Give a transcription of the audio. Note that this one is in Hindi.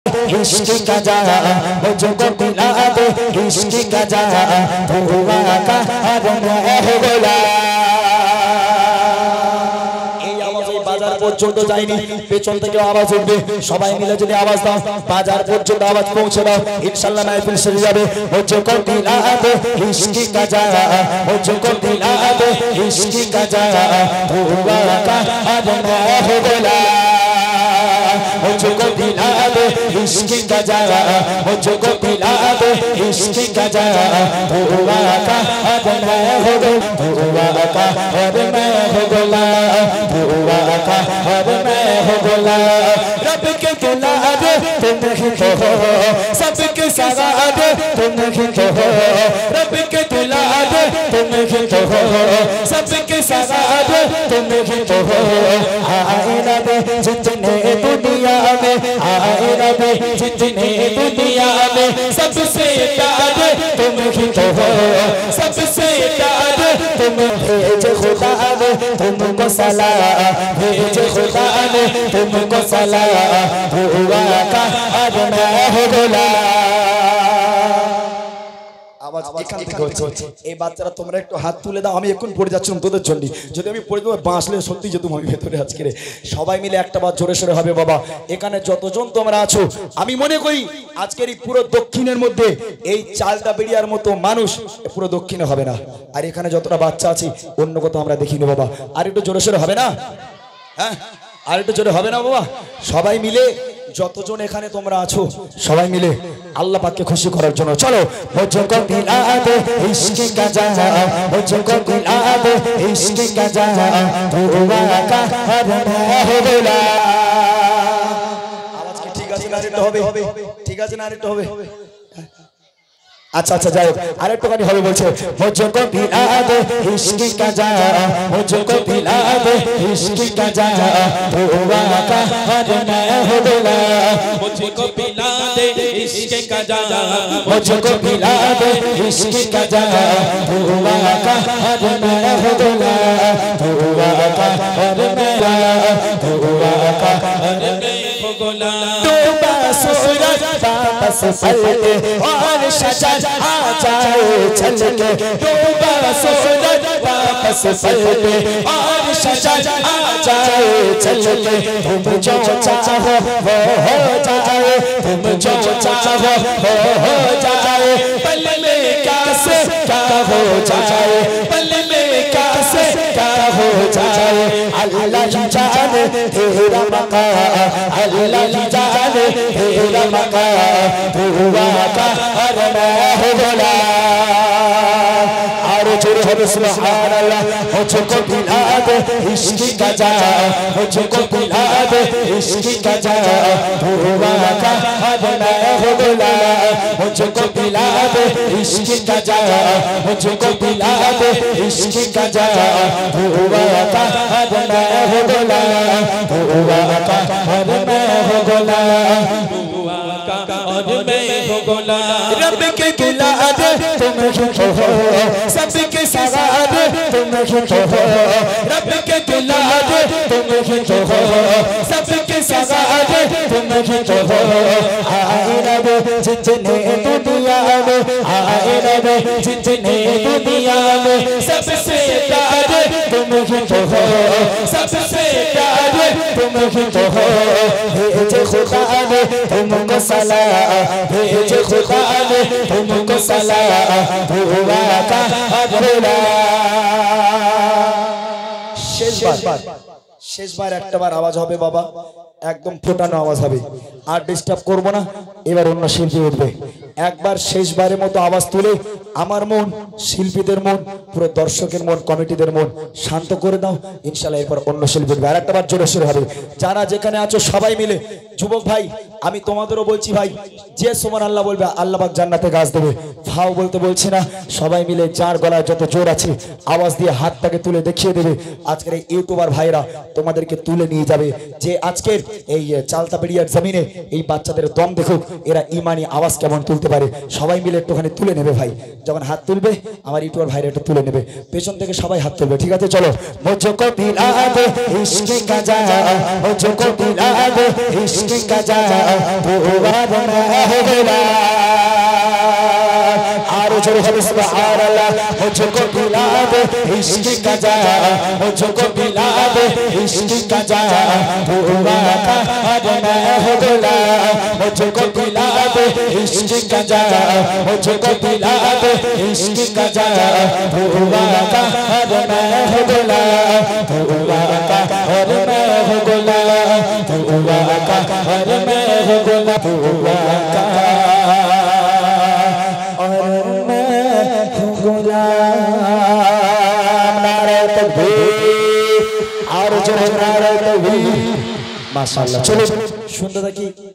इश्क का जा मुझको पिला दे इश्क का जा धुआ का बोला বাজার পর্যন্ত যায়নি পেছন থেকে আওয়াজ উঠবে সবাই মিলে যদি আওয়াজ দাও বাজার পর্যন্ত আওয়াজ পৌঁছে দাও ইনশাআল্লাহ মাহফিল সেরে যাবে মুঝকো দিলা দে ইশক কা যা মুঝকো দিলা দে ইশক কা যা ধুआ का बोला मुझको दिला दे इश्क का जा मुझको दिला दे इश्क का जा धुआ का मैं हो धुआ का मैं हो गोला धुआ का मैं हो गोला रब के दिला दे तुम ही तो हो सबके सगा दे तुम ही तो हो रब के दिला दे तुम ही तो हो सबके सगा दे तुम ही तो हो आए रब जितने दुनिया में आए रब जितने दुनिया में सबसे प्यारे तुम ही तो हो सबसे प्यारे तुम भेज खुदा ने तुमको सलाम भेज खुदा ने तुमको सलाम धुआ का मैं हो गोला আওয়াজ এখান থেকে হচ্ছে এই বাচ্চারা তোমরা একটু হাত তুলে দাও আমি এখন পড়ে যাচ্ছি তোদের জন্য যদি আমি পড়ে দেবো বাঁচলে সত্যি যে তুমি ভেতরে আজকে সবাই মিলে একটা বার জোরে সোরে হবে বাবা এখানে যতজন তোমরা আছো আমি মনে করি আজকের এই পুরো দক্ষিণের মধ্যে এই চালটা বেরিয়ার মতো মানুষ পুরো দক্ষিণে হবে না আর এখানে যতটা বাচ্চা আছে অন্য কোথাও আমরা দেখিনি বাবা আর একটু জোরে সোরে হবে না হ্যাঁ আর একটু জোরে হবে না বাবা সবাই মিলে যতজন এখানে তোমরা আছো সবাই মিলে আল্লাহ পাককে খুশি করার জন্য চলো মুঝকো দিলা দে ইশক কা যা মুঝকো দিলা দে ইশক কা যা ধুआ का मैं हो गोला আওয়াজ কি ঠিক আছে না আরেকটু হবে ঠিক আছে না আরেকটু হবে अच्छा अच्छा जाओ আরেকটু গানি হবে বলছে মুঝকো দিলা দে ইশক কা যা মুঝকো দিলা দে ইশক কা যা ধুआ का मैं हो गोला मुझको पिला दे इश्क का जा मुझको पिला दे इश्क का जा धुआ का मैं हो गोला धुआ का मैं धुआ का मैं हो गोला डूबा सूरज वापस पलटे और शजर आ जाए चल के डूबा सूरज वापस पलटे और शजर आ जाए चल के तुम जो चाहो वो हो जाए तुम जो चाहो वो हो जाए पल में क्या से क्या हो जाए पल में क्या से क्या हो जाए अल्लाह जाने तेरा मकाम अल्लाह जाने तेरा मकाम धुआ का मैं हो गोला और जोर हो सुभान अल्लाह मुझको दिला दे इश्क का जा मुझको दिला दे इश्क का जा धुआ का मैं हो गोला मुझको दिला दे इश्क का जा मुझको दिला दे इश्क का जा धुआ का मैं हो गोला धुआ का मैं हो गोला धुआ का और मैं हो गोला रब के दिला दे तुम ही तो हो सबके सगा दे तुम ही तो हो रब के दिला दे तुम ही तो हो सबके सगा दे तुम ही तो हो आए रब जितने दुनिया में आए रब जितने दुनिया में सबसे प्यारे तुम ही तो हो सबसे प्यारे तुम ही तो हो भेज खुदा ने तुमको सलाम भेज खुदा ने तुमको सलाम धुआ का बोला শেষবার একটাবার আওয়াজ হবে বাবা একদম ফোটানো আওয়াজ হবে আর ডিস্টার্ব করব না এবার অন্য শিল্পী উঠবে একবার শেষবারের মতো আওয়াজ তুলে আমার মন শিল্পীদের মন পুরো দর্শকের মন কমিটিদের মন শান্ত করে দাও ইনশাআল্লাহ এরপর অন্য শিল্পী উঠবে আর একটাবার জোরে সোরে হবে যারা যেখানে আছো সবাই মিলে যুবক ভাই আমি তোমাদেরও বলছি ভাই যে সুবহানাল্লাহ বলবে আল্লাহ পাক জান্নাতে গাছ দেবে ভাও বলতে বলছি না সবাই মিলে যার গলায় যত জোর আছে আওয়াজ দিয়ে হাতটাকে তুলে দেখিয়ে দেবে আজকের এই ইউটিউবার ভাইরা তোমাদেরকে তুলে নিয়ে যাবে যে আজকের এই চালতাবেড়িয়ার জমিনে এই বাচ্চাদের দম দেখুক এরা ইমানি আওয়াজ কেমন তুলতে পারে সবাই মিলে একটুখানি তুলে নেবে ভাই যখন হাত তুলবে আমার ইউটিউবার ভাইরা একটু তুলে নেবে পেছন থেকে সবাই হাত তুলবে ঠিক আছে চলো মুঝকো দিলা দে ইশক কা যা মুঝকো দিলা দে ইশক কা যা ধুआ है सुभान अल्लाह मुझको पिला दे इश्क का जाम मुझको पिला दे इश्क का जाम हुआ का अब मैं हो गुलाम मुझको पिला दे इश्क का जाम मुझको पिला दे इश्क का जाम हुआ का अब मैं हो गुलाम हुआ का और मैं हो गुलाम हुआ का और मैं हो गुलाम हुआ का और मैं हो गुलाम नारे तकबीर और जो नारे तकबीर माशाअल्लाह चलो सुंदर की